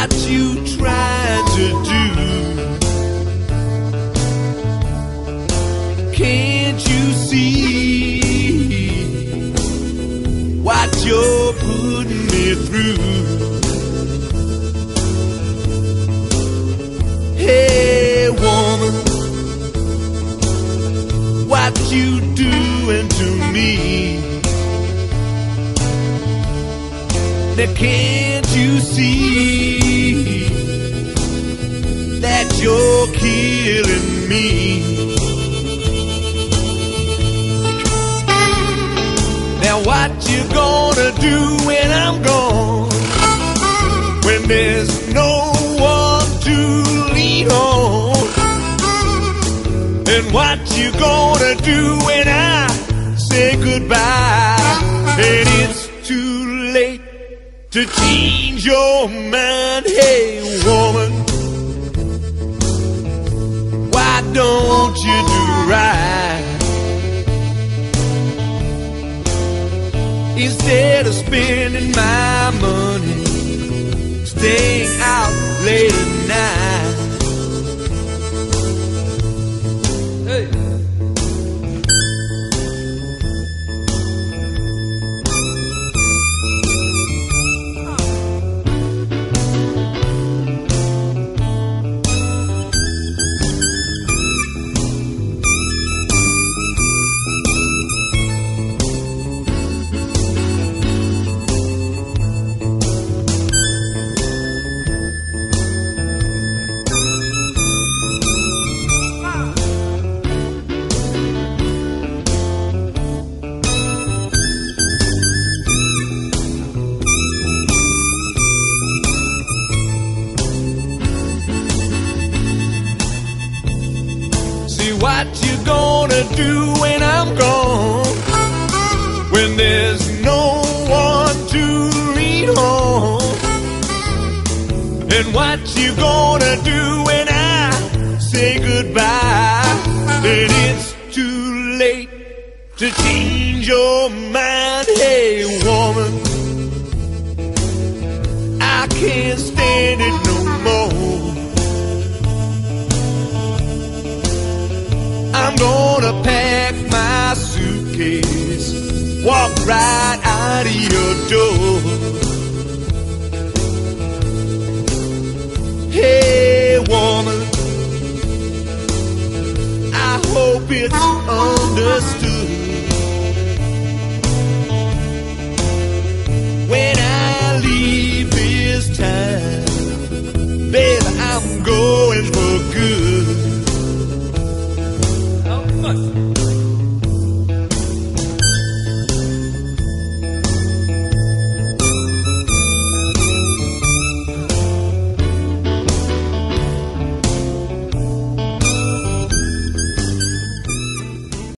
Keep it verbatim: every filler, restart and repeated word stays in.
what you trying to do? Can't you see what you're putting me through? Hey woman, what you doing to me? Now can't you see that you're killing me? Now what you gonna do when I'm gone? When there's no one to lean on? And what you gonna do when I say goodbye? And it's too late to change your mind. Hey woman, why don't you do right? Instead of spending my money staying out late at night. Hey. What you gonna do when I'm gone? When there's no one to lean on? And what you gonna do when I say goodbye? And it's too late to change your mind. Hey woman, I can't stand it no more. I'm gonna pack my suitcase, walk right out of your door. Hey woman, I hope it's understood